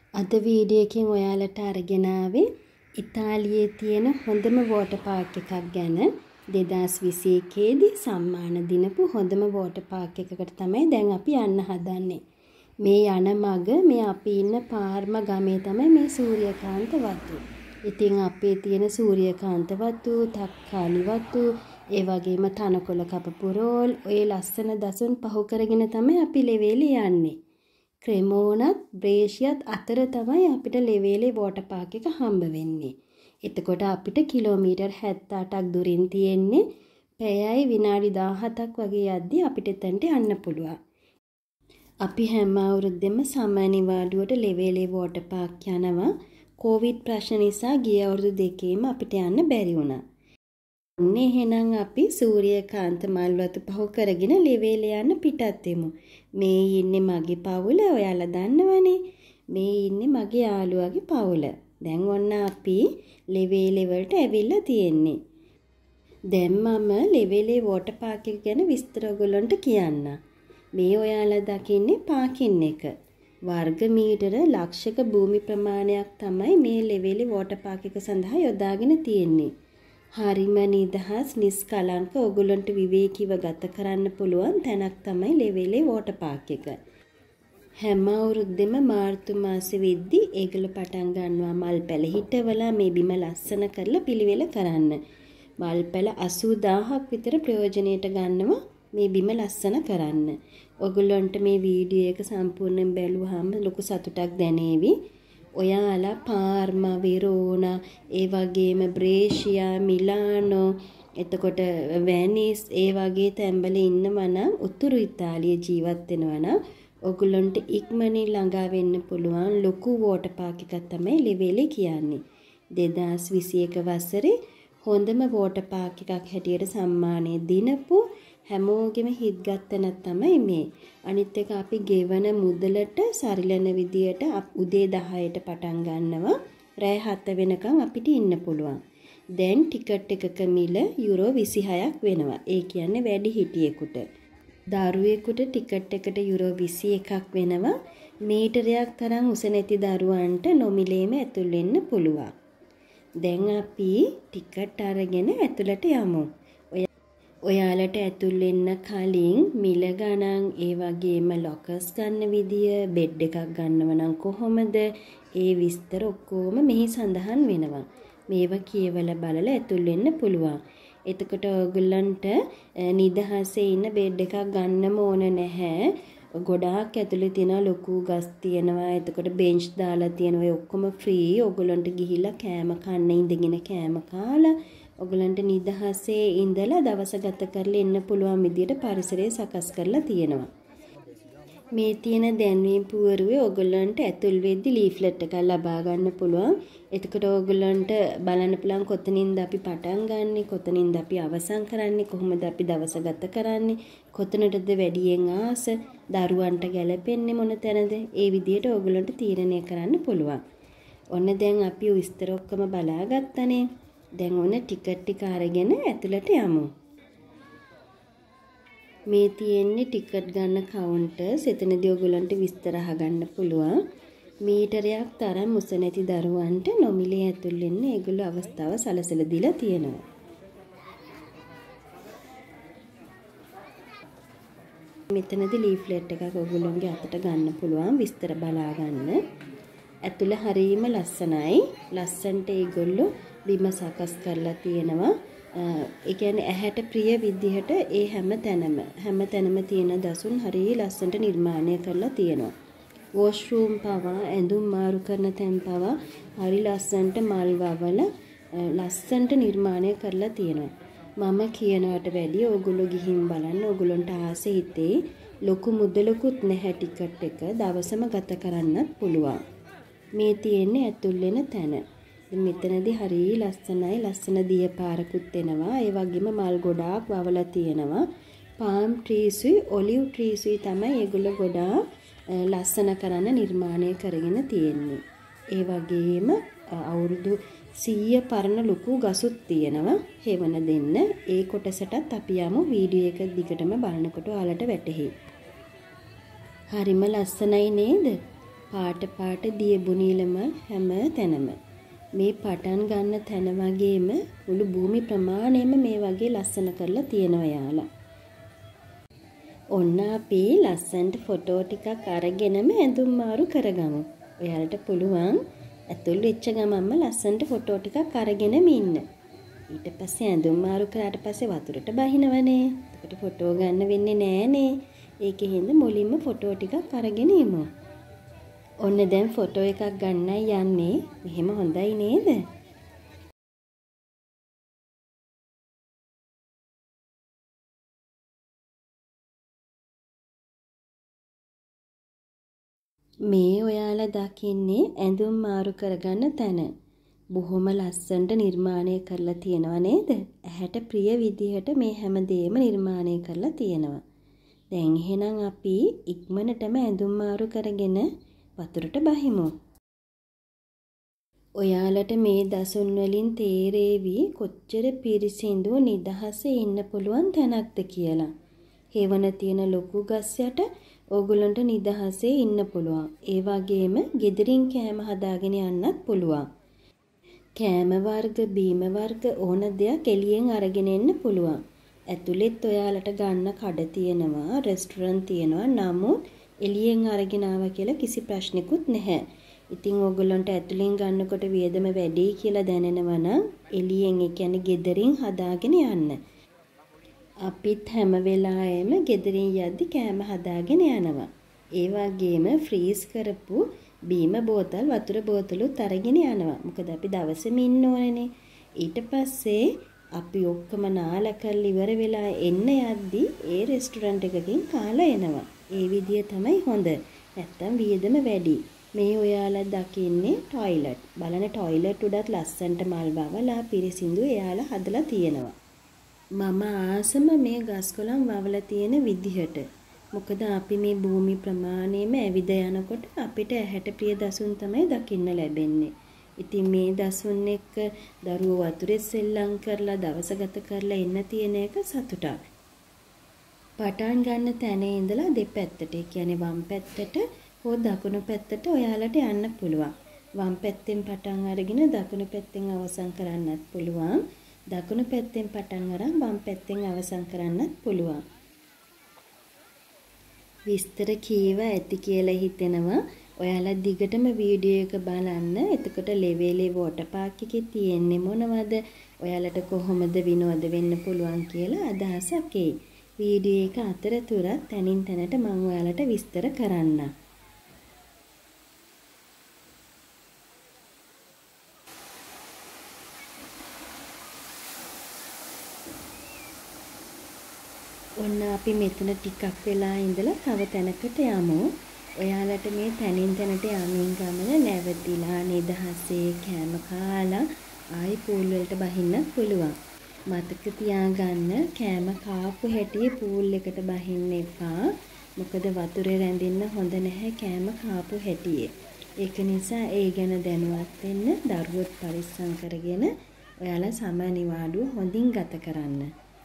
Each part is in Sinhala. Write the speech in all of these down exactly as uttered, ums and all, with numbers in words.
අද වීඩියෝ එකෙන් ඔයාලට අරගෙන ආවේ ඉතාලියේ තියෙන හොඳම වෝටර් පාර්ක් එකක් ගැන. දෙදාස් විසි එකේ දී සම්මාන දිනපු හොඳම වෝටර් පාර්ක් එකකට තමයි දැන් අපි යන්න හදන්නේ. මේ යන මග මේ අපි ඉන්න පාර්ම ගමේ තමයි මේ සූර්යකාන්ත වතු. ඉතින් අපේ තියෙන සූර්යකාන්ත වතු, තක්කාලි වතු, ඒ වගේම තනකොළ කපපු රෝල්, ඔය ලස්සන දසුන් පහු කරගෙන තමයි අපි ලෙවේලි යන්නේ. ක්‍රෙමෝනත් බ්‍රේෂියත් අතර තමයි අපිට ලෙවේලේ වෝටර් පාර්ක් එක හම්බ වෙන්නේ. එතකොට අපිට කිලෝමීටර් හැත්තඅටක් දුරින් තියෙන්නේ. පැයයි විනාඩි දහහතක් වගේ යද්දී අපිට එතනට යන්න පුළුවන්. අපි හැම අවුරුද්දෙම සමය නිවාඩුවට ලෙවේලේ වෝටර් පාර්ක් යනවා. කොවිඩ් ප්‍රශ්න නිසා ගිය අවුරුදු දෙකේම අපිට යන්න බැරි වුණා. අනේ එහෙනම් අපි සූර්යකාන්ත මල් වතු පහු කරගෙන ලෙවේලේ යන්න පිටත් වෙමු. මේ ඉන්නේ මගේ පවුල. ඔයාලා දන්නවනේ. මේ ඉන්නේ මගේ යාළුවාගේ පවුල. දැන් ඔන්න අපි ලෙවේලේ වලට ඇවිල්ලා තියෙන්නේ. දැන් මම ලෙවේලේ වෝටර් පාර්ක් එක ගැන විස්තර ඔයගොල්ලන්ට කියන්න. මේ ඔයාලා දකින්නේ පාකින් එක. වර්ග මීටර ලක්ෂක භූමි ප්‍රමාණයක් තමයි මේ ලෙවේලේ වෝටර් පාර්ක් එක සඳහා යොදාගෙන තියෙන්නේ. හරිම නිදහස් නිස්කලංක ඔයගොල්ලන්ට විවේකීව ගත කරන්න පුළුවන් තැනක් තමයි ලෙවේලේ වෝටර් පාර්ක් එක. හැම අවුරුද්දෙම මාර්තු මාසෙ වෙද්දී ඒගොල්ලෝ පටන් ගන්නවා මල් පැල හිටවලා මේ බිම ලස්සන කරලා පිළිවෙල කරන්න. මල් පැල අසූ දාහක් විතර ප්‍රයෝජනෙට ගන්නවා මේ බිම ලස්සන කරන්න. ඔයගොල්ලන්ට මේ වීඩියෝ එක සම්පූර්ණයෙන් බැලුවාම ලොකු සතුටක් දැනේවි. ඔයාලා පාර්මා, වෙරෝනා, ඒ වගේම බ්‍රේෂියා, මිලානෝ, එතකොට වැනිස් ඒ වගේ තැන්වල ඉන්නවා නම් උතුරු ඉතාලියේ ජීවත් වෙනවා නම් ඔයගොල්ලන්ට ඉක්මනින් ළඟා වෙන්න පුළුවන් ලොකු වෝටර් පාර්ක් එකක් තමයි ලෙවේලේ කියන්නේ. දෙදාස් විසි එක වසරේ හොඳම වෝටර් පාර්ක් එකක් හැටියට සම්මානය දිනපු හැමෝගෙම හිත් ගත්තනක් තමයි මේ. අනිත් එක අපි ගෙවන මුදලට සරිලන විදියට උදේ දහයට පටන් ගන්නවා. රෑ හත වෙනකන් අපිට ඉන්න පුළුවන්. දැන් ටිකට් එකක මිල යුරෝ විසිහයක් වෙනවා. ඒ කියන්නේ වැඩි හිටියෙකුට. දරුවෙකුට ටිකට් එකට යුරෝ විසි එකක් වෙනවා. මීටරයක් තරම් උස නැති දරුවන්ට නොමිලේම ඇතුල් වෙන්න පුළුවන්. දැන් අපි ටිකට් අරගෙන ඇතුළට යමු. ඔයාලට ඇතුල් වෙන්න කලින් මිල ගණන්, ඒ වගේම ලොකර්ස් ගන්න විදිය, බෙඩ් එකක් ගන්නව නම් කොහොමද, ඒ විස්තර ඔක්කොම මෙහි සඳහන් වෙනවා. මේවා කියවලා බලලා ඇතුල් වෙන්න පුළුවන්. එතකොට ඔයගොල්ලන්ට නිදහසේ ඉන්න බෙඩ් එකක් ගන්නම ඕන නැහැ. ගොඩාක් ඇතුලේ තියෙන ලොකු ගස් තියෙනවා. එතකොට බෙන්ච් දාලා තියෙනවා. ඒ ඔක්කොම ෆ්‍රී. ඔයගොල්ලන්ට ගිහිල්ලා කෑම කන්න ඉඳගෙන කෑම කාලා ඔයගලන්ට නිදහසේ ඉඳලා දවස ගත කරලා ඉන්න පුළුවන් විදියට පරිසරය සකස් කරලා තියෙනවා. මේ තියෙන දැන්වීම් පුවරුවේ ඔයගලන්ට ඇතුල් වෙද්දි ලීෆ්ලට් එකක් ලබා ගන්න පුළුවන්. එතකොට ඔයගලන්ට බලන්න පුළුවන් කොතනින්ද අපි පටන් ගන්නෙ, කොතනින්ද අපි අවසන් කරන්නේ, කොහොමද අපි දවස ගත කරන්නේ, කොතනටද වැඩියෙන් ආස, දරුවන්ට ගැලපෙන්නේ මොන තැනද, ඒ විදියට ඔයගලන්ට තීරණය කරන්න පුළුවන්. ඔන්න දැන් අපි විස්තර ඔක්කොම බලාගත්තනේ. දැන් ඔන්න ටිකට් ටික අරගෙන ඇතුළට යමු. මේ තියෙන්නේ ටිකට් ගන්න කවුන්ටර්ස්. එතනදී ඔයගොල්ලන්ට විස්තර අහගන්න පුළුවන්. මීටරයක් තරම් උස නැති දරුවන්ට නොමිලේ ඇතුල් වෙන්න ඒගොල්ලෝ අවස්ථාව සලසලා දීලා තියෙනවා. මෙතනදී ලීෆ්ලට් එකක් ඔයගොල්ලන්ගේ අතට ගන්න පුළුවන් විස්තර බලා ගන්න. ඇතුළ හරීම ලස්සනයි. ලස්සන්ට ඒගොල්ලෝ බිම සකස් කරලා තියෙනවා. ඒ කියන්නේ ඇහැට ප්‍රිය විදිහට ඒ හැම තැනම හැම තැනම තියෙන දසුන් හරිය ලස්සනට නිර්මාණය කරලා තියෙනවා. වොෂ්රූම් පවා, ඇඳුම් මාරු කරන තැන් පවා හරි ලස්සනට මල් වවල ලස්සනට නිර්මාණය කරලා තියෙනවා. මම කියනවට වැඩිය ඕගොල්ලෝ ගිහින් බලන්න. ඕගොල්ලන්ට ආසෙ හිතේ ලොකු මුදලකුත් නැහැ ටිකට් එක දවසම ගත කරන්නත් පුළුවන්. මේ තියෙන්නේ ඇතුල් වෙන තැන. මෙතනදී හරිය ලස්සනයි. ලස්සන දිය පාරකුත් එනවා. ඒ වගේම මල් ගොඩාක් වවලා තියෙනවා. පාම් ට්‍රීස්ුයි ඔලිව් ට්‍රීස්ුයි තමයි ඒගොල්ලෝ ගොඩාක් ලස්සන කරන්න නිර්මාණය කරගෙන තියෙන්නේ. ඒ වගේම අවුරුදු සීය පරණ ලොකු ගසුත් තියෙනවා. හේවන දෙන්න. ඒ කොටසටත් අපි යමු. වීඩියෝ එක දිගටම බලනකොට ඔයාලට වැටහෙයි. හරිම ලස්සනයි නේද? පාට පාට දියබුනිලම හැම තැනම. මේ පටන් ගන්න තැන වගේම මුළු භූමි ප්‍රමාණයම මේ වගේ ලස්සන කරලා තියෙනවා යාලා. ඔන්න අපි ලස්සනට ෆොටෝ ටිකක් අරගෙනම ඇඳුම් මාරු කරගමු. ඔයාලට පුළුවන් ඇතුල් වෙච්ච ගමන්ම ලස්සනට ෆොටෝ ටිකක් අරගෙනම ඉන්න. ඊට පස්සේ ඇඳුම් මාරු කරාට පස්සේ වතුරට බහිනවනේ. එතකොට ෆොටෝ ගන්න වෙන්නේ නෑනේ. ඒකෙන්ද මුලින්ම ෆොටෝ ටිකක් අරගෙන ඉමු. ඔන්න දැන් ෆොටෝ එකක් ගන්නයි යන්නේ. මෙහෙම හොඳයි නේද? මේ ඔයාලා දකින්නේ ඇඳුම් මාරු කරගන්න තැන. බොහොම ලස්සනට නිර්මාණය කරලා තියෙනවා නේද? ඇහැට ප්‍රිය විදිහට මේ හැමදේම නිර්මාණය කරලා තියෙනවා. දැන් එහෙනම් අපි ඉක්මනටම ඇඳුම් මාරු කරගෙන වතුරට බහිමු. ඔයාලට මේ දසුන් වලින් තේරෙවි කොච්චර පිරිසිදු නිදහසේ ඉන්න පුළුවන් තැනක්ද කියලා. හේවන තියෙන ලොකු ගස් යට ඕගොල්ලන්ට නිදහසේ ඉන්න පුළුවන්. ඒ වගේම ගෙදරින් කෑම හදාගෙන යන්නත් පුළුවන්. කෑම වර්ග, බීම වර්ග ඕන දෙයක් එළියෙන් අරගෙන එන්න පුළුවන්. ඇතුළෙත් ඔයාලට ගන්න කඩ තියෙනවා, රෙස්ටුරන්ට් තියෙනවා. නමුත් එළියෙන් අරගෙන ආවා කියලා කිසි ප්‍රශ්නකුත් නැහැ. ඉතින් ඕගොල්ලන්ට ඇතුළෙන් ගන්නකොට වියදම වැඩි කියලා දැනෙනවා නම් එළියෙන්, ඒ කියන්නේ ගෙදරින් හදාගෙන යන්න. අපිත් හැම වෙලාවෙම ගෙදරින් යද්දි කෑම හදාගෙන යනවා. ඒ වගේම ෆ්‍රීස් කරපු බීම බෝතල්, වතුර බෝතලුත් අරගෙන යනවා. මොකද අපි දවසෙම ඉන්න ඕනේනේ. ඊට පස්සේ අපි ඔක්කොම නාලා කරලා ඉවර වෙලා එන්න යද්දි ඒ රෙස්ටුරන්ට් එකකින් කාලා එනවා. ඒ විදිය තමයි හොඳ. නැත්තම් වියදම වැඩි. මේ ඔයාලා දකින්නේ টয়ලට්. බලන්න টয়ලට් උඩත් ලස්සනට මල් වවලා පිරිසිදු එයාලා හදලා තියෙනවා. මම ආසම මේ ගස්කොළන් වවලා තියෙන විදිහට. මොකද අපි මේ භූමි ප්‍රමාණයෙම ඇවිද යනකොට අපිට ඇහැට ප්‍රිය දසුන් තමයි දකින්න ලැබෙන්නේ. ඉතින් මේ දසුන් එක්ක දරුවෝ වතුරේ සෙල්ලම් කරලා දවස ගත කරලා එන්න තියෙන එක සතුටක්. පටන් ගන්න තැන ඉඳලා දෙපැත්තට, ඒ කියන්නේ වම් පැත්තට හෝ දකුණු පැත්තට ඔයාලට යන්න පුළුවන්. වම් පැත්තෙන් පටන් අරගෙන දකුණු පැත්තෙන් අවසන් කරන්නත් පුළුවන්. දකුණු පැත්තෙන් පටන් අරන් වම් පැත්තෙන් අවසන් කරන්නත් පුළුවන්. විස්තර කීව ඇති කියලා හිතෙනවා. ඔයාලා දිගටම වීඩියෝ එක බලන්න. එතකොට ලෙවේලේ වෝටර් පාර්ක් එකේ තියෙන්නේ මොනවද? ඔයාලට කොහොමද විනෝද වෙන්න පුළුවන් කියලා අදහසක් එයි. වීඩියෝ එක අතරතුරත් තනින් තැනට මම ඔයාලට විස්තර කරන්නම්. ඔන්න අපි මෙතන ටිකක් වෙලා ඉඳලා තව තැනකට යමු. ඔයාලට මේ තැනින් තැනට යමින් ගමන නැවතිලා නිදහසේ කෑම කාලා ආයි පූල් වලට බහින්න පුළුවන්. මතක තියාගන්න කෑම කාපු හැටි පූල් එකට බහින්න එපා. මොකද වතුරේ රැඳෙන්න හොඳ නැහැ කෑම කාපු හැටියේ. ඒක නිසා ඒ ගැන දැනුවත් වෙන්න, දරුවොත් පරිස්සම් කරගෙන ඔයාලා සම නිවාඩුව හොඳින් ගත කරන්න.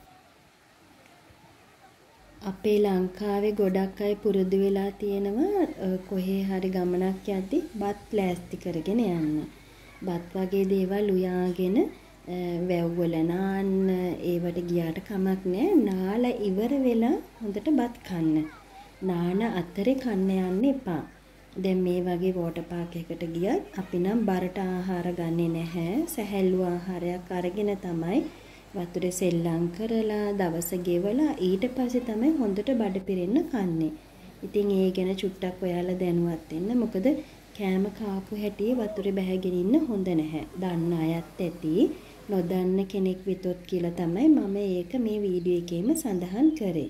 අපේ ලංකාවේ ගොඩක් අය පුරුදු වෙලා තියෙනවා කොහේ හරි ගමනක් යද්දි බත් ප්ලාස්ටික් කරගෙන යන්න. බත් වගේ දේවල් උයාගෙන වැව් වල නාන්න ඒවට ගියාට කමක් නැහැ. නාලා ඉවර වෙලා හොඳට බත් කන්න. නාන අතරේ කන්න යන්න එපා. දැන් මේ වගේ වෝටර් පාර්ක් එකකට ගියත් අපි නම් බරට ආහාර ගන්නෙ නැහැ. සැහැල්ලු ආහාරයක් අරගෙන තමයි වතුරේ සෙල්ලම් කරලා දවස ගෙවලා ඊට පස්සේ තමයි හොඳට බඩ පිරෙන්න කන්නේ. ඉතින් ඒ ගැන චුට්ටක් ඔයාලා දැනුවත් වෙන්න. මොකද කෑම කාපු හැටි වතුරේ බැහැගෙන ඉන්න හොඳ නැහැ. දන්න අයත් ඇති, නොදන්න කෙනෙක් විතොත් කියලා තමයි මම ඒක මේ වීඩියෝ එකේම සඳහන් කරේ.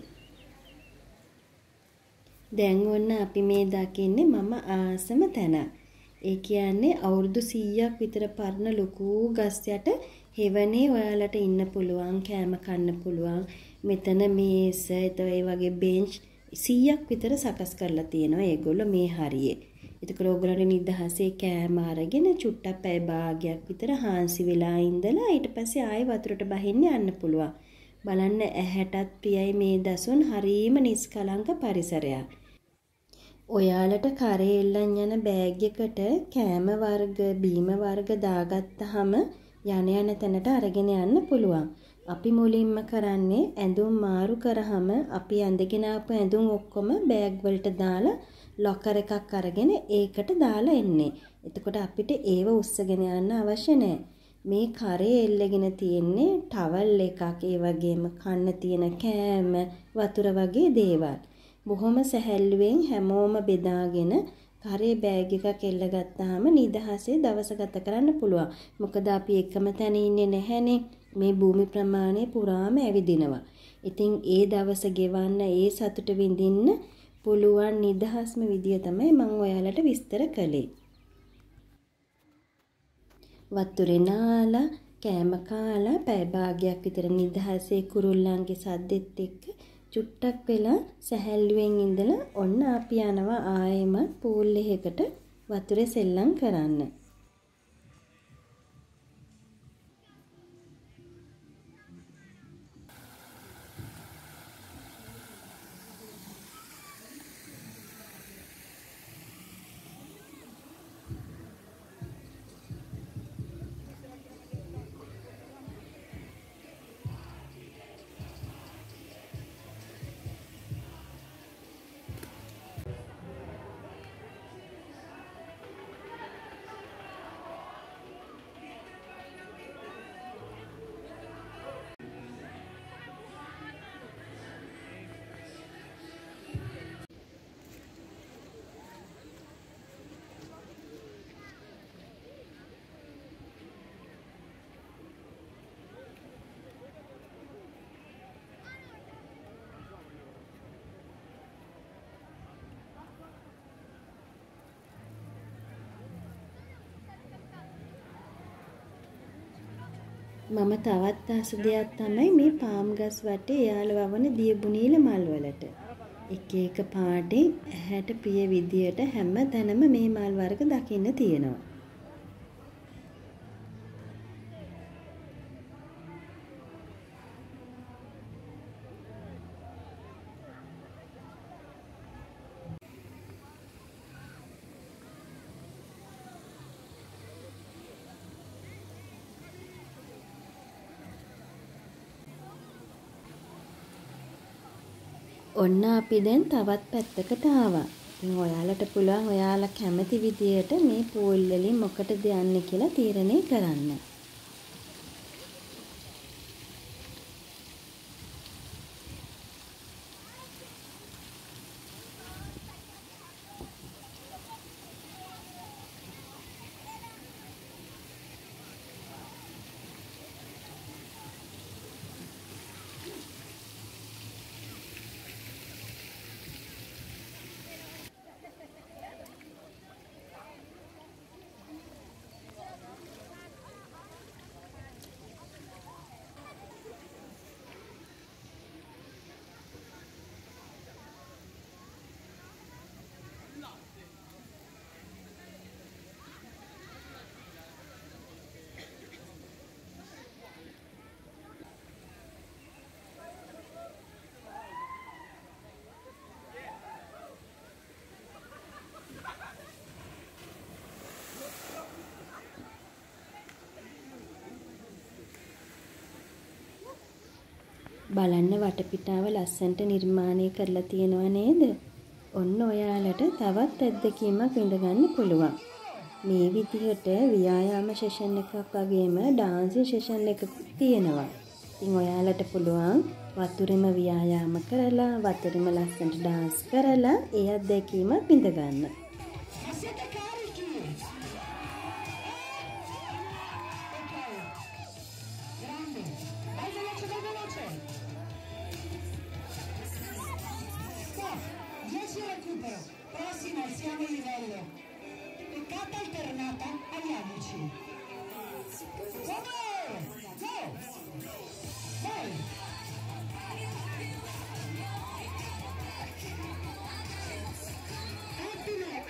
දැන් ඔන්න අපි මේ දකින්නේ මම ආසම තැන. ඒ කියන්නේ අවුරුදු සීයක් විතර පරණ ලොකු ගස් යට හෙවනේ ඔයාලට ඉන්න පුළුවන්, කෑම කන්න පුළුවන්. මෙතන මේස, ඒ වගේ බෙන්ච් සීයක් විතර සකස් කරලා තියෙනවා ඒගොල්ලෝ මේ හරියේ. ඒකල ඕගොල්ලෝ නිදහසේ කෑම අරගෙන චුට්ටක් පැය භාගයක් විතර හාන්සි වෙලා ඉඳලා ඊට පස්සේ ආයෙ වතුරට බහින්න යන්න පුළුවන්. බලන්න ඇහැටත් ප්‍රියයි මේ දසුන්, හරීම නිස්කලංක පරිසරයක්. ඔයාලට කරේ එල්ලන් යන බෑග් එකට කෑම වර්ග, බීම වර්ග දාගත්තාම යන යන තැනට අරගෙන යන්න පුළුවන්. අපි මුලින්ම කරන්නේ ඇඳුම් මාරු කරාම අපි ඇඳගෙන ආපු ඇඳුම් ඔක්කොම බෑග් වලට දාලා ලොකර් එකක් අරගෙන ඒකට දාලා එන්නේ. එතකොට අපිට ඒව උස්සගෙන යන්න අවශ්‍ය නැහැ. මේ කරේ එල්ලගෙන තියෙන්නේ ටවල් එකක්, ඒ වගේම කන්න තියෙන කෑම, වතුර වගේ දේවල්. බොහොම සැහැල්ලුවෙන් හැමෝම බෙදාගෙන කරේ බෑග් එකක් එල්ලගත්තාම නිදහසේ දවස ගත කරන්න පුළුවන්. මොකද අපි එකම තැන ඉන්නේ නැහැනේ. මේ භූමි ප්‍රමාණය පුරාම ඇවිදිනවා. ඉතින් ඒ දවස ගෙවන්න, ඒ සතුට විඳින්න පුළුවන් නිදහස්ම විදිය තමයි මම ඔයාලට විස්තර කළේ. වතුරේ නාලා, කෑම කාලා, පැය භාගයක් විතර නිදහසේ කුරුල්ලන්ගේ සද්දෙත් එක්ක චුට්ටක් වෙලා සැහැල්ලුවෙන් ඉඳලා ඔන්න අපි යනවා ආයෙමත් පූල් එකකට වතුරේ සෙල්ලම් කරන්න. මම තවත් ආස දෙයක් තමයි මේ පාම් ගස් වටේ යාළ වවන දියබුනීල මල් වලට. එක එක පාටේ ඇහැට ප්‍රිය විදියට හැම තැනම මේ මල් වර්ග දකින්න තියෙනවා. ඔන්න අපි දැන් තවත් පැත්තකට ආවා. ඉතින් ඔයාලට පුළුවන් ඔයාලා කැමති විදියට මේ පූල් වලින් මොකටද යන්නේ කියලා තීරණය කරන්න. බලන්න වටපිටාව ලස්සනට නිර්මාණය කරලා තියෙනව නේද? ඔන්න ඔයාලට තවත් අත්දැකීමක් විඳ ගන්න පුළුවන්. මේ විදිහට ව්‍යායාම සෙෂන් එකක් වගේම ඩාන්සින් සෙෂන් එකක් තියෙනවා. ඉතින් ඔයාලට පුළුවන් වතුරෙම ව්‍යායාම කරලා, වතුරෙම ලස්සනට ඩාන්ස් කරලා ඒ අත්දැකීමක් විඳ ගන්න. Prossima siamo in livello. Peccata alternata, andiamoci. Go! Go! Vai! Ottimo!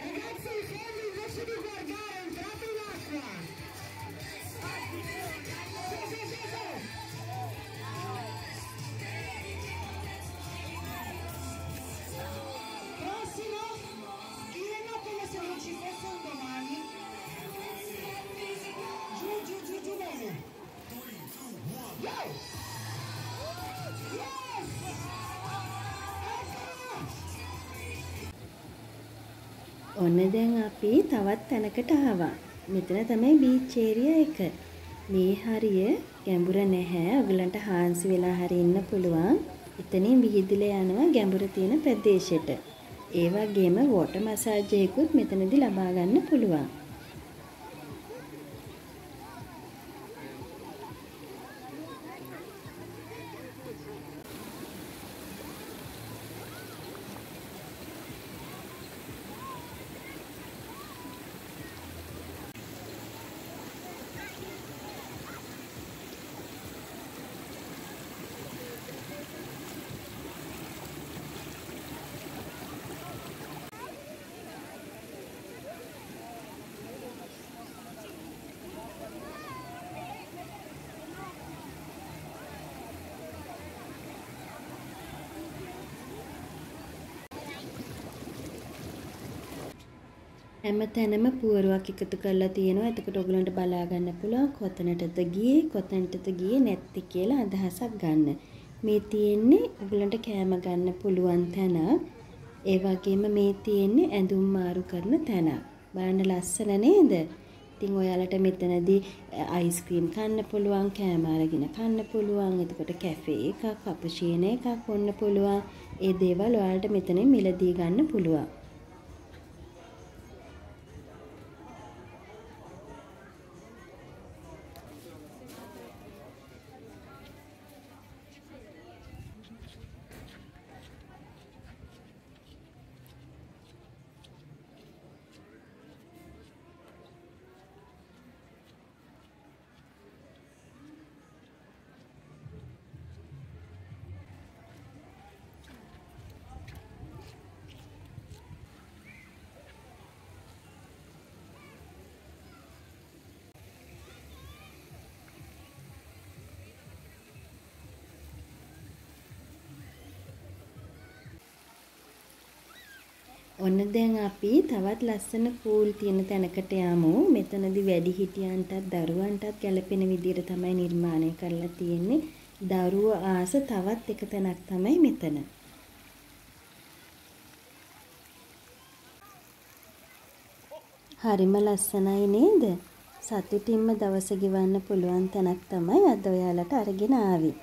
ඔන්න දැන් අපි තවත් තැනකට ආවා. මෙතන තමයි බීච් ඒරියා එක. මේ හරිය ගැඹුර නැහැ. ඔයගලන්ට හාන්සි වෙලා හරි ඉන්න පුළුවන්. එතනින් විහිදලා යනවා ගැඹුර තියෙන ප්‍රදේශයට. ඒ වගේම වෝටර් මසාජ් එකකුත් මෙතනදී ලබා ගන්න පුළුවන්. හැම තැනම පුවරුවක් එකතු කරලා තියෙනවා. එතකොට ඔයගලන්ට බලා ගන්න පුළුවන් කොතනටද ගියේ කොතනටද ගියේ නැති කියලා අදහසක් ගන්න. මේ තියෙන්නේ ඔයගලන්ට කෑම ගන්න පුළුවන් තැන. ඒ වගේම මේ තියෙන්නේ ඇඳුම් මාරු කරන තැන. බලන්න ලස්සන නේද? ඉතින් ඔයාලට මෙතනදී අයිස්ක්‍රීම් කන්න පුළුවන්, කෑම අරගෙන කන්න පුළුවන්. එතකොට කැෆේ එකක්, කැපුචිනෝ එකක් ඔන්න පුළුවන්. ඒ දේවල් ඔයාලට මෙතනින් මිලදී ගන්න පුළුවන්. ඔන්න දැන් අපි තවත් ලස්සන පූල් තියෙන තැනකට යමු. මෙතනදී වැඩිහිටියන්ටත් දරුවන්ටත් ගැලපෙන විදිහට තමයි නිර්මාණය කරලා තියෙන්නේ. දරුවෝ ආස තවත් එක තැනක් තමයි මෙතන. හරිම ලස්සනයි නේද? සතුටින්ම දවස ගෙවන්න පුළුවන් තැනක් තමයි අද ඔයාලට අරගෙන ආවේ.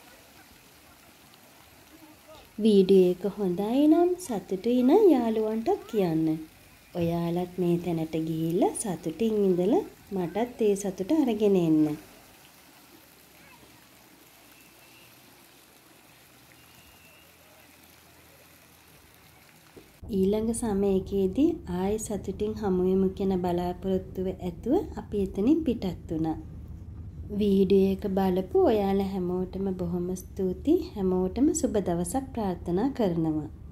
වීඩියෝ එක හොඳයි නම් සතුටුයි නම් යාළුවන්ටත් කියන්න. ඔයාලත් මේ තැනට ගිහිල්ලා සතුටින් ඉඳලා මටත් ඒ සතුට අරගෙන එන්න. ඊළඟ සමයකදී ආයෙ සතුටින් හමු වෙමු කියන බලාපොරොත්තුව ඇතුව අපි එතනින් පිටත් වුණා. වීඩියෝ එක බලපු ඔයාලා හැමෝටම බොහොම ස්තුතියි. හැමෝටම සුබ දවසක් ප්‍රාර්ථනා කරනවා.